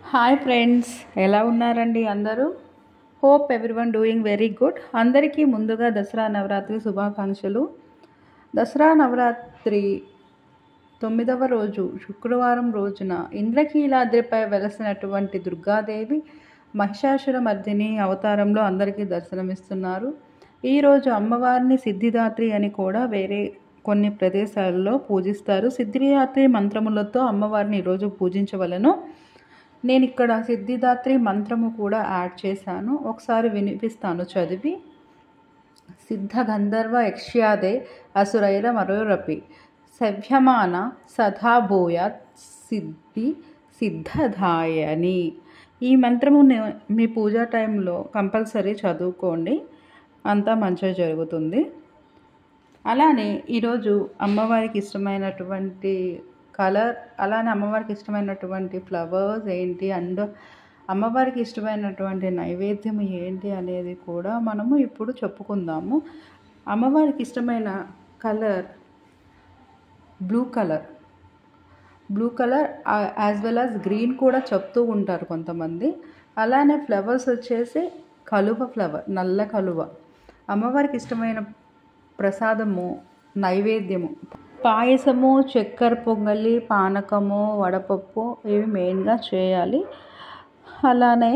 Hi friends, ఎలా ఉన్నారండి అందరూ? Hope everyone doing very good. అందరికీ ముందుగా దసరా నవరాత్రి శుభాకాంక్షలు. దసరా నవరాత్రి 9వ రోజు శుక్రవారం రోజున ఇంద్రకీలాద్రిపై వెలసినటువంటి దుర్గాదేవి మహిషాసురమర్దిని అవతారంలో అందరికీ దర్శనమిస్తున్నారు. ఈరోజు అమ్మవారిని సిద్ధిదాత్రి అని కూడా వేరే కొన్ని ప్రదేశాల్లో పూజిస్తారు. సిద్ధిదాత్రి మంత్రములతో అమ్మవారిని ఈరోజు పూజించవలను. నేను ఇక్కడ సిద్ధిదాత్రి మంత్రము కూడా యాడ్ చేశాను, ఒకసారి వినిపిస్తాను చదివి. సిద్ధ గంధర్వ యక్ష్యాదే అసురైర మరోరపి సవ్యమాన సదా భూయాత్ సిద్ధి సిద్ధదాయని. ఈ మంత్రము మీ పూజా టైంలో కంపల్సరీ చదువుకోండి, అంతా మంచిగా జరుగుతుంది. అలానే ఈరోజు అమ్మవారికి ఇష్టమైనటువంటి కలర్, అలానే అమ్మవారికి ఇష్టమైనటువంటి ఫ్లవర్స్ ఏంటి, అండ్ అమ్మవారికి ఇష్టమైనటువంటి నైవేద్యం ఏంటి అనేది కూడా మనము ఇప్పుడు చెప్పుకుందాము. అమ్మవారికి ఇష్టమైన colour blue colour as well as green కూడా చెప్తూ ఉంటారు కొంతమంది. అలానే ఫ్లవర్స్ వచ్చేసి కలువ ఫ్లవర్, నల్ల కలువ. అమ్మవారికి ఇష్టమైన ప్రసాదము నైవేద్యము పాయసము, చక్కెర పొంగలి, పానకము, వడపప్పు, ఇవి మెయిన్గా చేయాలి. అలానే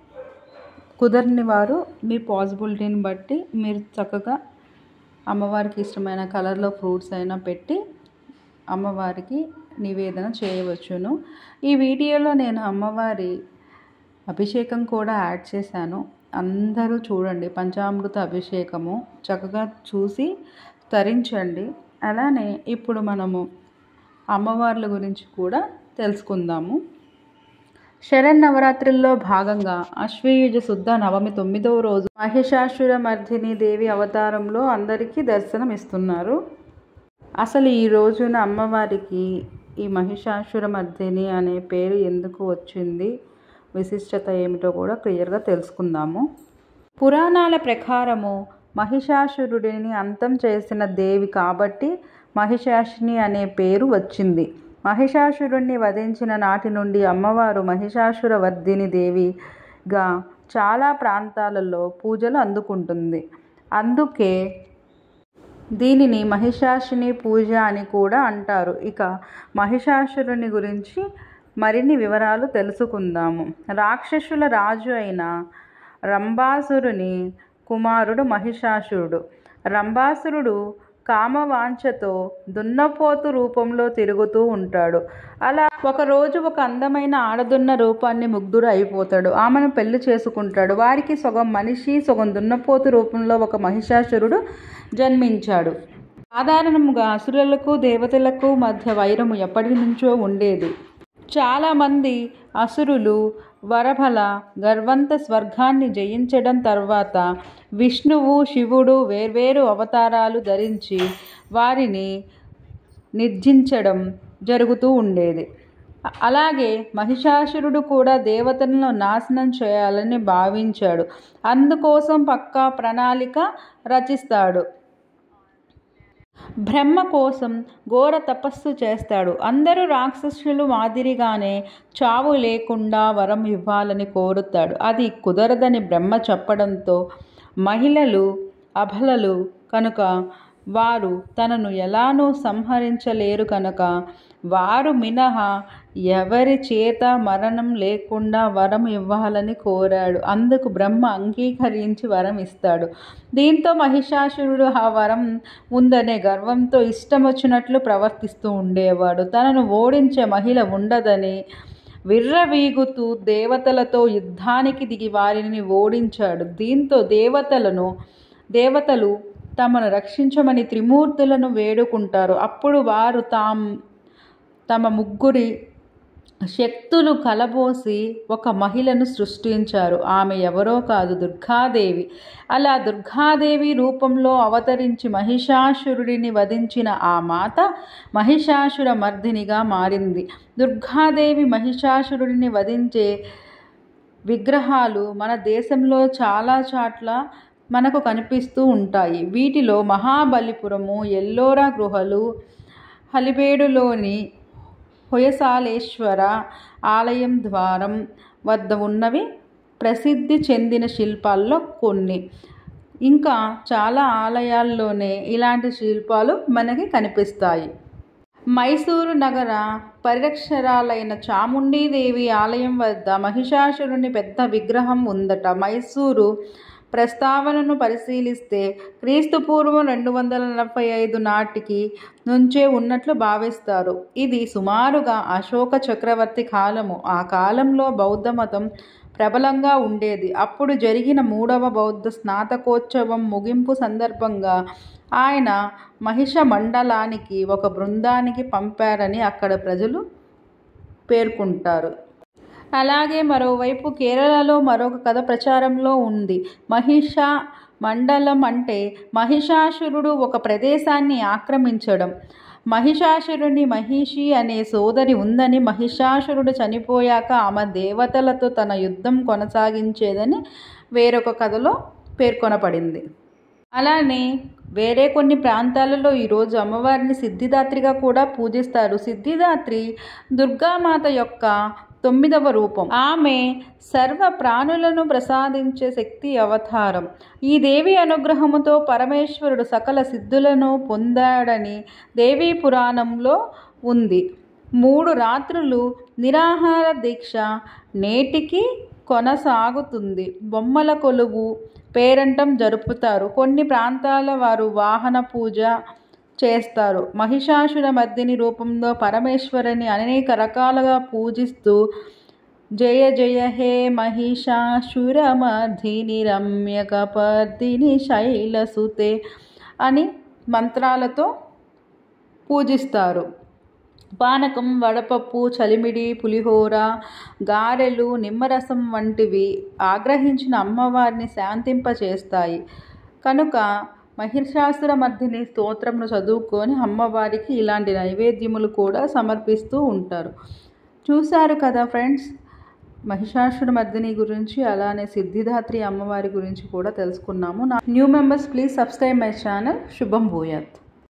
కుదరని వారు మీ పాసిబిలిటీని బట్టి మీరు చక్కగా అమ్మవారికి ఇష్టమైన కలర్లో ఫ్రూట్స్ అయినా పెట్టి అమ్మవారికి నివేదన చేయవచ్చును. ఈ వీడియోలో నేను అమ్మవారి అభిషేకం కూడా యాడ్ చేశాను, అందరూ చూడండి. పంచామృత అభిషేకము చక్కగా చూసి తరించండి. అలానే ఇప్పుడు మనము అమ్మవార్ల గురించి కూడా తెలుసుకుందాము. శరన్నవరాత్రుల్లో భాగంగా ఆశ్వయుజ శుద్ధ నవమి 9వ రోజు మహిషాసురమర్దిని దేవి అవతారంలో అందరికీ దర్శనం ఇస్తున్నారు. అసలు ఈ రోజున అమ్మవారికి ఈ మహిషాసురమర్దిని అనే పేరు ఎందుకు వచ్చింది, విశిష్టత ఏమిటో కూడా క్లియర్గా తెలుసుకుందాము. పురాణాల ప్రకారము మహిషాసురుడిని అంతం చేసిన దేవి కాబట్టి మహిషాసుని అనే పేరు వచ్చింది. మహిషాసురుడిని వధించిన నాటి నుండి అమ్మవారు మహిషాసురవర్ధిని దేవిగా చాలా ప్రాంతాలలో పూజలు అందుకుంటుంది. అందుకే దీనిని మహిషాసుని పూజ అని కూడా అంటారు. ఇక మహిషాసురుని గురించి మరిన్ని వివరాలు తెలుసుకుందాము. రాక్షసుల రాజు అయిన రంభాసురుని కుమారుడు మహిషాసురుడు. రంభాసురుడు కామవాంఛతో దున్నపోతు రూపంలో తిరుగుతూ ఉంటాడు. అలా ఒకరోజు ఒక అందమైన ఆడదున్న రూపాన్ని ముగ్ధుడు అయిపోతాడు. ఆమెను పెళ్లి చేసుకుంటాడు. వారికి సగం మనిషి, సగం దున్నపోతు రూపంలో ఒక మహిషాసురుడు జన్మించాడు. సాధారణంగా అసురులకు దేవతలకు మధ్య వైరము ఎప్పటి నుంచో ఉండేది. చాలామంది అసురులు వరబల గర్వంత స్వర్గాన్ని జయించడం తర్వాత విష్ణువు, శివుడు వేర్వేరు అవతారాలు ధరించి వారిని నిర్జించడం జరుగుతూ ఉండేది. అలాగే మహిషాసురుడు కూడా దేవతలను నాశనం చేయాలని భావించాడు. అందుకోసం పక్కా ప్రణాళిక రచిస్తాడు. బ్రహ్మ కోసం ఘోర తపస్సు చేస్తాడు. అందరూ రాక్షసులు మాదిరిగానే చావు లేకుండా వరం ఇవ్వాలని కోరుతాడు. అది కుదరదని బ్రహ్మ చెప్పడంతో మహిళలు అబలలు కనుక వారు తనను ఎలానూ సంహరించలేరు కనుక వారు మినహా ఎవరి చేత మరణం లేకుండా వరం ఇవ్వాలని కోరాడు. అందుకు బ్రహ్మ అంగీకరించి వరం ఇస్తాడు. దీంతో మహిషాసురుడు ఆ వరం ఉందనే గర్వంతో ఇష్టం వచ్చినట్లు ప్రవర్తిస్తూ ఉండేవాడు. తనను ఓడించే మహిళ ఉండదని విర్రవీగుతూ దేవతలతో యుద్ధానికి దిగి వారిని ఓడించాడు. దీంతో దేవతలు తమను రక్షించమని త్రిమూర్తులను వేడుకుంటారు. అప్పుడు వారు తమ ముగ్గురి శక్తులు కలబోసి ఒక మహిళను సృష్టించారు. ఆమె ఎవరో కాదు, దుర్గాదేవి. అలా దుర్గాదేవి రూపంలో అవతరించి మహిషాసురుడిని వధించిన ఆ మాత మహిషాసురమర్దినిగా మారింది. దుర్గాదేవి మహిషాసురుడిని వధించే విగ్రహాలు మన దేశంలో చాలా చోట్ల మనకు కనిపిస్తూ ఉంటాయి. వీటిలో మహాబలిపురము, ఎల్లోరా గుహలు, హలిబేడులోని హొయసాలేశ్వర ఆలయం ద్వారం వద్ద ఉన్నవి ప్రసిద్ధి చెందిన శిల్పాల్లో కొన్ని. ఇంకా చాలా ఆలయాల్లోనే ఇలాంటి శిల్పాలు మనకి కనిపిస్తాయి. మైసూరు నగర పరిరక్షరాలైన చాముండీదేవి ఆలయం వద్ద మహిషాసురుని పెద్ద విగ్రహం ఉందట. మైసూరు ప్రస్తావనను పరిశీలిస్తే క్రీస్తుపూర్వం 245 నాటికి నుంచే ఉన్నట్లు భావిస్తారు. ఇది సుమారుగా అశోక చక్రవర్తి కాలము. ఆ కాలంలో బౌద్ధ మతం ప్రబలంగా ఉండేది. అప్పుడు జరిగిన 3వ బౌద్ధ స్నాతకోత్సవం ముగింపు సందర్భంగా ఆయన మహిష మండలానికి ఒక బృందానికి పంపారని అక్కడ ప్రజలు పేర్కొంటారు. అలాగే మరోవైపు కేరళలో మరొక కథ ప్రచారంలో ఉంది. మహిష మండలం అంటే మహిషాసురుడు ఒక ప్రదేశాన్ని ఆక్రమించడం. మహిషాసురుని మహిషి అనే సోదరి ఉందని, మహిషాసురుడు చనిపోయాక ఆమె దేవతలతో తన యుద్ధం కొనసాగించేదని వేరొక కథలో పేర్కొనబడింది. అలానే వేరే కొన్ని ప్రాంతాలలో ఈరోజు అమ్మవారిని సిద్ధిదాత్రిగా కూడా పూజిస్తారు. సిద్ధిదాత్రి దుర్గామాత యొక్క 9వ రూపం. ఆమె సర్వ ప్రాణులను ప్రసాదించే శక్తి అవతారం. ఈ దేవి అనుగ్రహముతో పరమేశ్వరుడు సకల సిద్ధులను పొందాడని దేవీ పురాణంలో ఉంది. 3 రాత్రులు నిరాహార దీక్ష నేటికి కొనసాగుతుంది. బొమ్మల కొలువు, పేరంటం జరుపుతారు. కొన్ని ప్రాంతాల వారు వాహన పూజ చేస్తారు. మహిషాసుర మర్దిని రూపంలో పరమేశ్వరుని అనేక రకాలుగా పూజిస్తూ జయ జయ హే మహిషాసురమర్దిని రమ్యకపర్దిని శైలసుతే అని మంత్రాలతో పూజిస్తారు. పానకం, వడపప్పు, చలిమిడి, పులిహోర, గారెలు, నిమ్మరసం వంటివి ఆగ్రహించిన అమ్మవారిని శాంతింపచేస్తాయి. కనుక మహిషాసురమర్దిని స్తోత్రంను చదువుకొని అమ్మవారికి ఇలాంటి నైవేద్యములు కూడా సమర్పిస్తూ ఉంటారు. చూశారు కదా ఫ్రెండ్స్, మహిషాసురమర్దిని గురించి, అలానే సిద్ధిదాత్రి అమ్మవారి గురించి కూడా తెలుసుకున్నాము. New members please subscribe my channel. శుభం భూయాత్.